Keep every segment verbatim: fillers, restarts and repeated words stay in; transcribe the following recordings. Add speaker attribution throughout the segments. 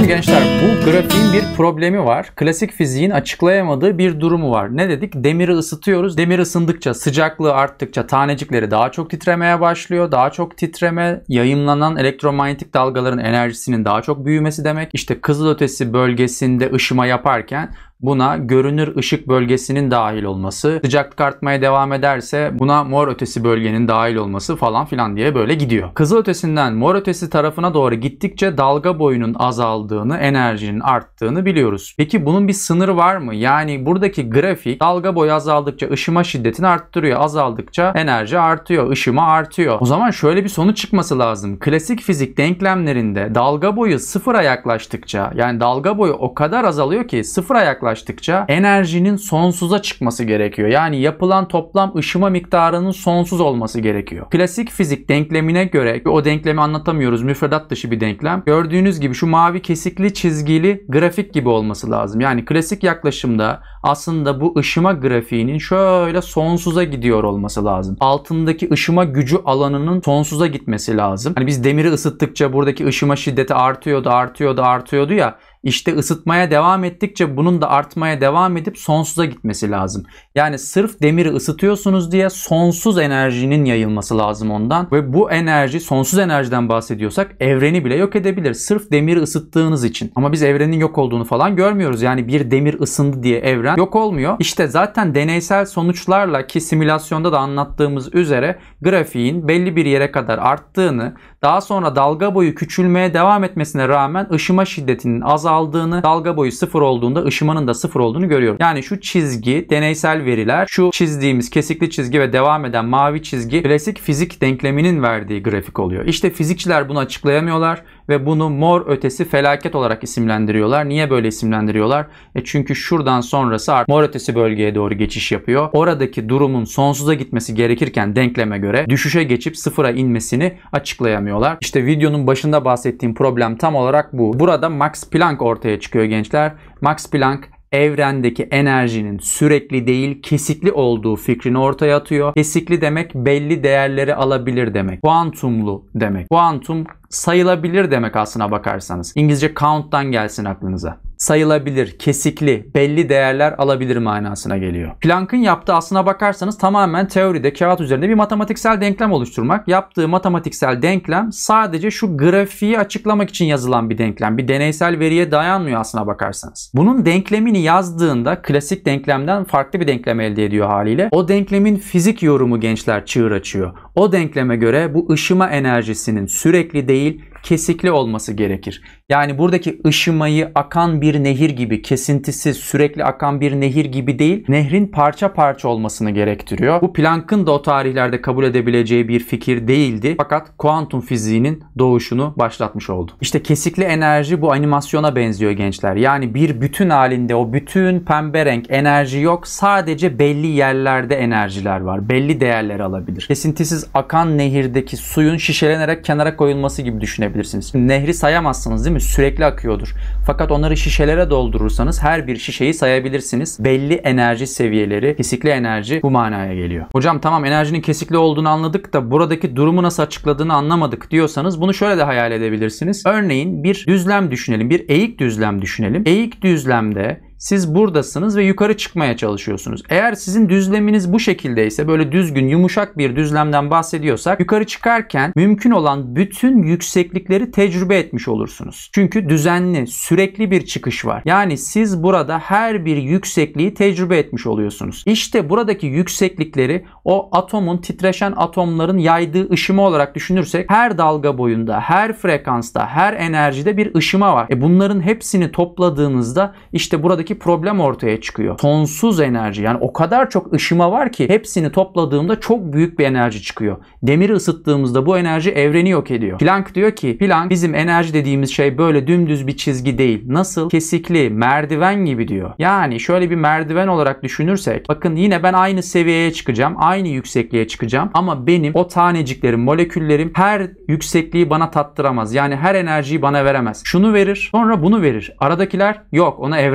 Speaker 1: gençler, bu grafiğin bir problemi var. Klasik fiziğin açıklayamadığı bir durumu var. Ne dedik? Demiri ısıtıyoruz. Demir ısındıkça, sıcaklığı arttıkça tanecikleri daha çok titremeye başlıyor. Daha çok titreme, yayımlanan elektromanyetik dalgaların enerjisinin daha çok büyümesi demek. İşte kızılötesi bölgesinde ışıma yaparken buna görünür ışık bölgesinin dahil olması, sıcaklık artmaya devam ederse buna mor ötesi bölgenin dahil olması falan filan diye böyle gidiyor. Kızılötesinden mor ötesi tarafına doğru gittikçe dalga boyunun azaldığını, enerjinin arttığını biliyoruz. Peki bunun bir sınırı var mı? Yani buradaki grafik dalga boyu azaldıkça ışıma şiddetini arttırıyor, azaldıkça enerji artıyor, ışıma artıyor. O zaman şöyle bir sonuç çıkması lazım. Klasik fizik denklemlerinde dalga boyu sıfıra yaklaştıkça, yani dalga boyu o kadar azalıyor ki sıfıra yaklaştıkça enerjinin sonsuza çıkması gerekiyor. Yani yapılan toplam ışıma miktarının sonsuz olması gerekiyor. Klasik fizik denklemine göre, o denklemi anlatamıyoruz, müfredat dışı bir denklem. Gördüğünüz gibi şu mavi kesikli çizgili grafik gibi olması lazım. Yani klasik yaklaşımda aslında bu ışıma grafiğinin şöyle sonsuza gidiyor olması lazım. Altındaki ışıma gücü alanının sonsuza gitmesi lazım. Hani biz demiri ısıttıkça buradaki ışıma şiddeti artıyordu, artıyordu, artıyordu ya. İşte ısıtmaya devam ettikçe bunun da artmaya devam edip sonsuza gitmesi lazım. Yani sırf demiri ısıtıyorsunuz diye sonsuz enerjinin yayılması lazım ondan. Ve bu enerji, sonsuz enerjiden bahsediyorsak evreni bile yok edebilir. Sırf demiri ısıttığınız için. Ama biz evrenin yok olduğunu falan görmüyoruz. Yani bir demir ısındı diye evren yok olmuyor. İşte zaten deneysel sonuçlarla, ki simülasyonda da anlattığımız üzere, grafiğin belli bir yere kadar arttığını, daha sonra dalga boyu küçülmeye devam etmesine rağmen ışıma şiddetinin azaldığını, dalga boyu sıfır olduğunda ışımanın da sıfır olduğunu görüyoruz. Yani şu çizgi deneysel veriler, şu çizdiğimiz kesikli çizgi ve devam eden mavi çizgi klasik fizik denkleminin verdiği grafik oluyor. İşte fizikçiler bunu açıklayamıyorlar ve bunu mor ötesi felaket olarak isimlendiriyorlar. Niye böyle isimlendiriyorlar? E çünkü şuradan sonrası artık mor ötesi bölgeye doğru geçiş yapıyor. Oradaki durumun sonsuza gitmesi gerekirken denkleme göre düşüşe geçip sıfıra inmesini açıklayamıyorlar. İşte videonun başında bahsettiğim problem tam olarak bu. Burada Max Planck ortaya çıkıyor gençler. Max Planck evrendeki enerjinin sürekli değil kesikli olduğu fikrini ortaya atıyor. Kesikli demek belli değerleri alabilir demek. Kuantumlu demek. Kuantum sayılabilir demek aslına bakarsanız. İngilizce count'tan gelsin aklınıza. Sayılabilir, kesikli, belli değerler alabilir manasına geliyor. Planck'ın yaptığı aslına bakarsanız tamamen teoride, kağıt üzerinde bir matematiksel denklem oluşturmak. Yaptığı matematiksel denklem sadece şu grafiği açıklamak için yazılan bir denklem. Bir deneysel veriye dayanmıyor aslına bakarsanız. Bunun denklemini yazdığında klasik denklemden farklı bir denklem elde ediyor haliyle. O denklemin fizik yorumu gençler çığır açıyor. O denkleme göre bu ışıma enerjisinin sürekli değil, kesikli olması gerekir. Yani buradaki ışımayı akan bir nehir gibi, kesintisiz sürekli akan bir nehir gibi değil, nehrin parça parça olmasını gerektiriyor. Bu Planck'ın da o tarihlerde kabul edebileceği bir fikir değildi. Fakat kuantum fiziğinin doğuşunu başlatmış oldu. İşte kesikli enerji bu animasyona benziyor gençler. Yani bir bütün halinde o bütün pembe renk enerji yok. Sadece belli yerlerde enerjiler var. Belli değerleri alabilir. Kesintisiz akan nehirdeki suyun şişelenerek kenara koyulması gibi düşünebilirsiniz. Nehri sayamazsınız değil mi? Sürekli akıyordur. Fakat onları şişelere doldurursanız her bir şişeyi sayabilirsiniz. Belli enerji seviyeleri, kesikli enerji bu manaya geliyor. Hocam tamam, enerjinin kesikli olduğunu anladık da buradaki durumu nasıl açıkladığını anlamadık diyorsanız bunu şöyle de hayal edebilirsiniz. Örneğin bir düzlem düşünelim. Bir eğik düzlem düşünelim. Eğik düzlemde siz buradasınız ve yukarı çıkmaya çalışıyorsunuz. Eğer sizin düzleminiz bu şekildeyse, böyle düzgün, yumuşak bir düzlemden bahsediyorsak, yukarı çıkarken mümkün olan bütün yükseklikleri tecrübe etmiş olursunuz. Çünkü düzenli, sürekli bir çıkış var. Yani siz burada her bir yüksekliği tecrübe etmiş oluyorsunuz. İşte buradaki yükseklikleri o atomun, titreşen atomların yaydığı ışıma olarak düşünürsek, her dalga boyunda, her frekansta, her enerjide bir ışıma var. E bunların hepsini topladığınızda işte buradaki problem ortaya çıkıyor. Sonsuz enerji, yani o kadar çok ışıma var ki hepsini topladığımda çok büyük bir enerji çıkıyor. Demiri ısıttığımızda bu enerji evreni yok ediyor. Planck diyor ki, Planck bizim enerji dediğimiz şey böyle dümdüz bir çizgi değil. Nasıl? Kesikli, merdiven gibi diyor. Yani şöyle bir merdiven olarak düşünürsek, bakın yine ben aynı seviyeye çıkacağım, aynı yüksekliğe çıkacağım ama benim o taneciklerim, moleküllerim her yüksekliği bana tattıramaz. Yani her enerjiyi bana veremez. Şunu verir, sonra bunu verir. Aradakiler yok, ona evren izin vermez.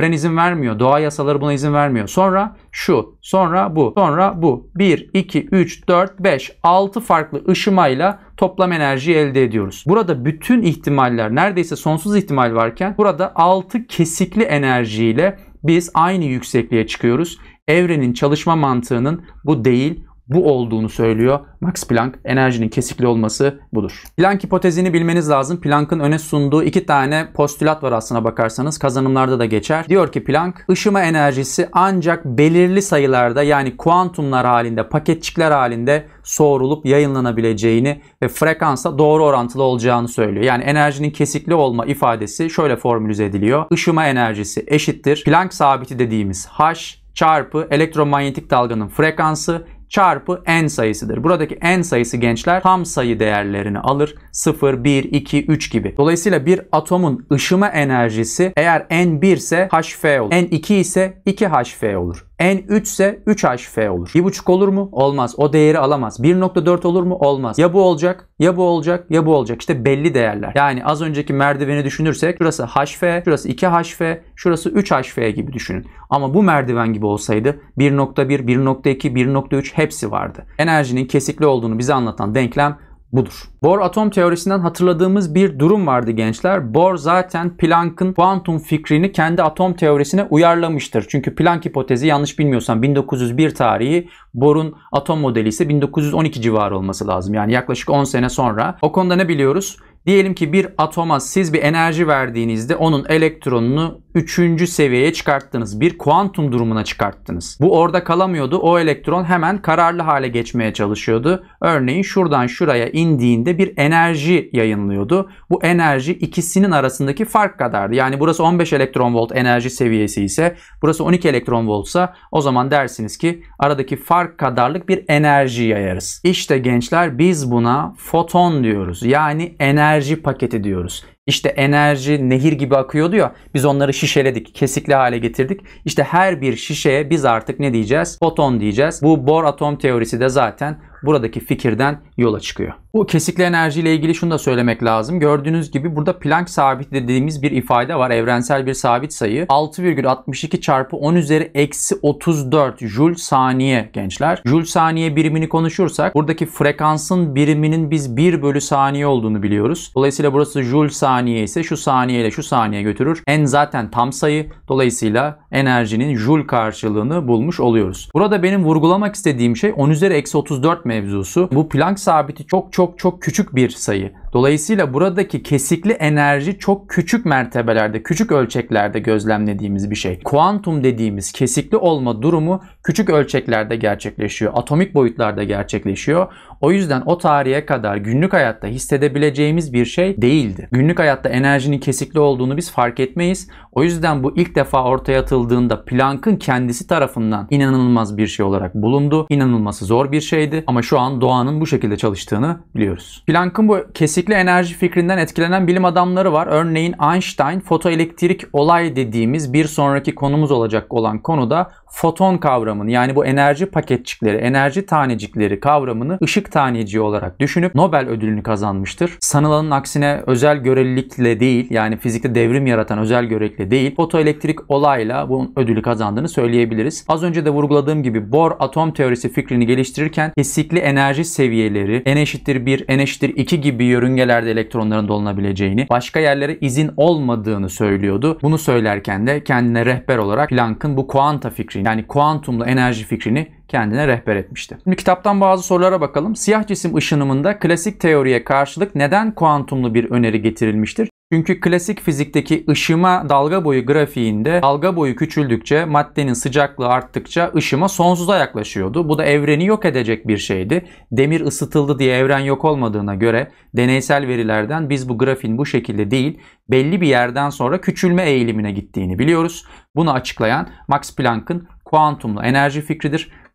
Speaker 1: vermiyor. Doğa yasaları buna izin vermiyor. Sonra şu, sonra bu, sonra bu. bir, iki, üç, dört, beş, altı farklı ışımayla toplam enerjiyi elde ediyoruz. Burada bütün ihtimaller, neredeyse sonsuz ihtimal varken burada altı kesikli enerjiyle biz aynı yüksekliğe çıkıyoruz. Evrenin çalışma mantığının bu değil, bu olduğunu söylüyor Max Planck. Enerjinin kesikli olması budur. Planck hipotezini bilmeniz lazım. Planck'ın öne sunduğu iki tane postülat var aslına bakarsanız. Kazanımlarda da geçer. Diyor ki Planck, ışıma enerjisi ancak belirli sayılarda, yani kuantumlar halinde, paketçikler halinde soğurulup yayınlanabileceğini ve frekansla doğru orantılı olacağını söylüyor. Yani enerjinin kesikli olma ifadesi şöyle formülize ediliyor. Işıma enerjisi eşittir Planck sabiti dediğimiz H çarpı elektromanyetik dalganın frekansı çarpı n sayısıdır. Buradaki n sayısı gençler tam sayı değerlerini alır. sıfır, bir, iki, üç gibi. Dolayısıyla bir atomun ışıma enerjisi eğer n bir ise Hf olur. n iki ise iki Hf olur. n üç ise üç Hf olur. bir buçuk olur mu? Olmaz. O değeri alamaz. bir nokta dört olur mu? Olmaz. Ya bu olacak, ya bu olacak, ya bu olacak. İşte belli değerler. Yani az önceki merdiveni düşünürsek şurası Hf, şurası iki Hf, şurası üç Hf gibi düşünün. Ama bu merdiven gibi olsaydı bir nokta bir, bir nokta iki, bir nokta üç hepsi vardı. Enerjinin kesikli olduğunu bize anlatan denklem budur. Bohr atom teorisinden hatırladığımız bir durum vardı gençler. Bohr zaten Planck'ın kuantum fikrini kendi atom teorisine uyarlamıştır. Çünkü Planck hipotezi, yanlış bilmiyorsam bin dokuz yüz bir tarihi, Bohr'un atom modeli ise bin dokuz yüz on iki civarı olması lazım. Yani yaklaşık on sene sonra. O konuda ne biliyoruz? Diyelim ki bir atoma siz bir enerji verdiğinizde onun elektronunu üçüncü seviyeye çıkarttınız. Bir kuantum durumuna çıkarttınız. Bu orada kalamıyordu. O elektron hemen kararlı hale geçmeye çalışıyordu. Örneğin şuradan şuraya indiğinde bir enerji yayınlıyordu. Bu enerji ikisinin arasındaki fark kadardı. Yani burası on beş elektron volt enerji seviyesi ise burası on iki elektron voltsa o zaman dersiniz ki aradaki fark kadarlık bir enerji yayarız. İşte gençler biz buna foton diyoruz. Yani enerji paketi diyoruz. İşte enerji nehir gibi akıyordu ya, biz onları şişeledik, kesikli hale getirdik. İşte her bir şişeye biz artık ne diyeceğiz? Foton diyeceğiz. Bu Bohr atom teorisi de zaten buradaki fikirden yola çıkıyor. Bu kesikli enerji ile ilgili şunu da söylemek lazım. Gördüğünüz gibi burada Planck sabiti dediğimiz bir ifade var. Evrensel bir sabit sayı. altı virgül altmış iki çarpı on üzeri eksi otuz dört Joule saniye gençler. Joule saniye birimini konuşursak buradaki frekansın biriminin biz bir bölü saniye olduğunu biliyoruz. Dolayısıyla burası Joule saniye ise şu saniye ile şu saniye götürür. N zaten tam sayı. Dolayısıyla enerjinin Joule karşılığını bulmuş oluyoruz. Burada benim vurgulamak istediğim şey on üzeri eksi otuz dört mevzusu. Bu Planck sabiti çok çok çok küçük bir sayı. Dolayısıyla buradaki kesikli enerji çok küçük mertebelerde, küçük ölçeklerde gözlemlediğimiz bir şey. Kuantum dediğimiz kesikli olma durumu küçük ölçeklerde gerçekleşiyor. Atomik boyutlarda gerçekleşiyor. O yüzden o tarihe kadar günlük hayatta hissedebileceğimiz bir şey değildi. Günlük hayatta enerjinin kesikli olduğunu biz fark etmeyiz. O yüzden bu ilk defa ortaya atıldığında Planck'ın kendisi tarafından inanılmaz bir şey olarak bulundu. İnanılması zor bir şeydi ama şu an doğanın bu şekilde çalıştığını biliyoruz. Planck'ın bu kesikli enerji fikrinden etkilenen bilim adamları var. Örneğin Einstein fotoelektrik olay dediğimiz bir sonraki konumuz olacak olan konuda foton kavramını, yani bu enerji paketçikleri, enerji tanecikleri kavramını ışık taneciği olarak düşünüp Nobel ödülünü kazanmıştır. Sanılanın aksine özel görelilikle değil, yani fizikte devrim yaratan özel görelilikle değil, fotoelektrik olayla bu ödülü kazandığını söyleyebiliriz. Az önce de vurguladığım gibi Bohr atom teorisi fikrini geliştirirken kesikli enerji seviyeleri n eşittir bir, n eşittir iki gibi yörüngelerde elektronların dolunabileceğini, başka yerlere izin olmadığını söylüyordu. Bunu söylerken de kendine rehber olarak Planck'ın bu kuanta fikrini, yani kuantumlu enerji fikrini kendine rehber etmişti. Şimdi kitaptan bazı sorulara bakalım. Siyah cisim ışınımında klasik teoriye karşılık neden kuantumlu bir öneri getirilmiştir? Çünkü klasik fizikteki ışıma dalga boyu grafiğinde dalga boyu küçüldükçe, maddenin sıcaklığı arttıkça ışıma sonsuza yaklaşıyordu. Bu da evreni yok edecek bir şeydi. Demir ısıtıldı diye evren yok olmadığına göre deneysel verilerden biz bu grafiğin bu şekilde değil, belli bir yerden sonra küçülme eğilimine gittiğini biliyoruz. Bunu açıklayan Max Planck'ın kuantumlu enerji fikridir.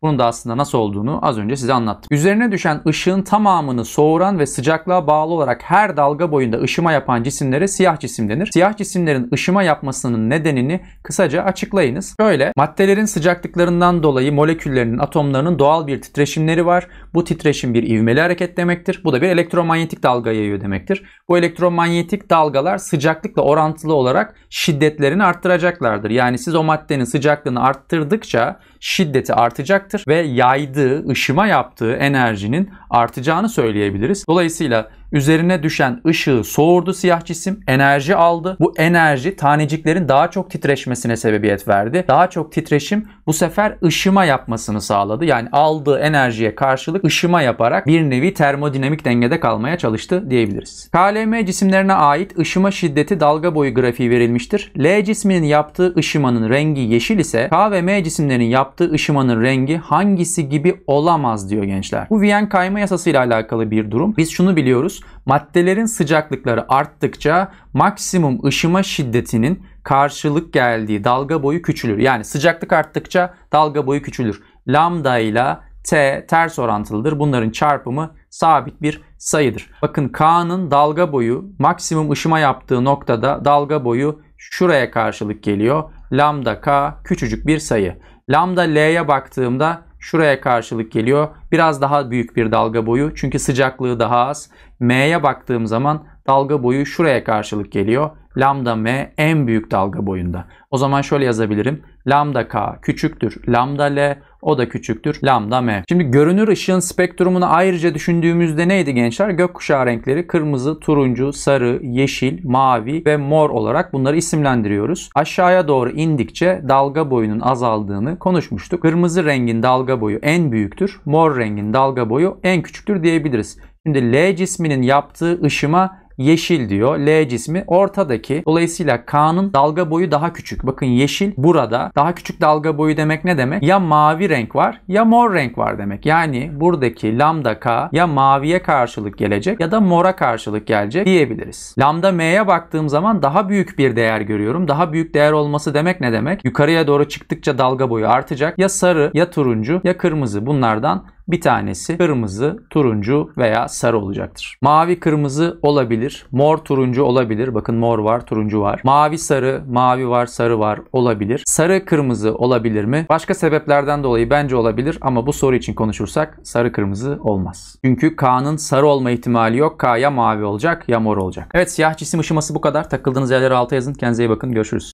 Speaker 1: Bunun da aslında nasıl olduğunu az önce size anlattım. Üzerine düşen ışığın tamamını soğuran ve sıcaklığa bağlı olarak her dalga boyunda ışıma yapan cisimlere siyah cisim denir. Siyah cisimlerin ışıma yapmasının nedenini kısaca açıklayınız. Şöyle, maddelerin sıcaklıklarından dolayı moleküllerinin, atomlarının doğal bir titreşimleri var. Bu titreşim bir ivmeli hareket demektir. Bu da bir elektromanyetik dalga yayıyor demektir. Bu elektromanyetik dalgalar sıcaklıkla orantılı olarak şiddetlerini arttıracaklardır. Yani siz o maddenin sıcaklığını arttırdıkça şiddeti artacaktır ve yaydığı, ışıma yaptığı enerjinin artacağını söyleyebiliriz. Dolayısıyla üzerine düşen ışığı soğurdu siyah cisim, enerji aldı. Bu enerji taneciklerin daha çok titreşmesine sebebiyet verdi. Daha çok titreşim bu sefer ışıma yapmasını sağladı. Yani aldığı enerjiye karşılık ışıma yaparak bir nevi termodinamik dengede kalmaya çalıştı diyebiliriz. K L M cisimlerine ait ışıma şiddeti dalga boyu grafiği verilmiştir. L cisminin yaptığı ışımanın rengi yeşil ise K ve M cisimlerinin yaptığı ışımanın rengi hangisi gibi olamaz diyor gençler. Bu Wien kayma yasasıyla alakalı bir durum. Biz şunu biliyoruz. Maddelerin sıcaklıkları arttıkça maksimum ışıma şiddetinin karşılık geldiği dalga boyu küçülür. Yani sıcaklık arttıkça dalga boyu küçülür. Lambda ile T ters orantılıdır. Bunların çarpımı sabit bir sayıdır. Bakın K'nın dalga boyu maksimum ışıma yaptığı noktada dalga boyu şuraya karşılık geliyor. Lambda K küçücük bir sayı. Lambda L'ye baktığımda şuraya karşılık geliyor. Biraz daha büyük bir dalga boyu çünkü sıcaklığı daha az. M'ye baktığım zaman dalga boyu şuraya karşılık geliyor. Lambda M en büyük dalga boyunda. O zaman şöyle yazabilirim. Lambda K küçüktür lambda L, o da küçüktür lambda M. Şimdi görünür ışığın spektrumunu ayrıca düşündüğümüzde neydi gençler? Gökkuşağı renkleri kırmızı, turuncu, sarı, yeşil, mavi ve mor olarak bunları isimlendiriyoruz. Aşağıya doğru indikçe dalga boyunun azaldığını konuşmuştuk. Kırmızı rengin dalga boyu en büyüktür, mor rengin dalga boyu en küçüktür diyebiliriz. Şimdi L cisminin yaptığı ışıma yeşil diyor. L cismi ortadaki. Dolayısıyla K'nın dalga boyu daha küçük. Bakın yeşil burada. Daha küçük dalga boyu demek ne demek? Ya mavi renk var ya mor renk var demek. Yani buradaki lambda K ya maviye karşılık gelecek ya da mora karşılık gelecek diyebiliriz. Lambda M'ye baktığım zaman daha büyük bir değer görüyorum. Daha büyük değer olması demek ne demek? Yukarıya doğru çıktıkça dalga boyu artacak. Ya sarı ya turuncu ya kırmızı. Bunlardan bir tanesi kırmızı, turuncu veya sarı olacaktır. Mavi kırmızı olabilir. Mor turuncu olabilir. Bakın mor var, turuncu var. Mavi sarı, mavi var, sarı var olabilir. Sarı kırmızı olabilir mi? Başka sebeplerden dolayı bence olabilir ama bu soru için konuşursak sarı kırmızı olmaz. Çünkü K'nın sarı olma ihtimali yok. K ya mavi olacak ya mor olacak. Evet, siyah cisim ışıması bu kadar. Takıldığınız yerleri alta yazın. Kendinize iyi bakın. Görüşürüz.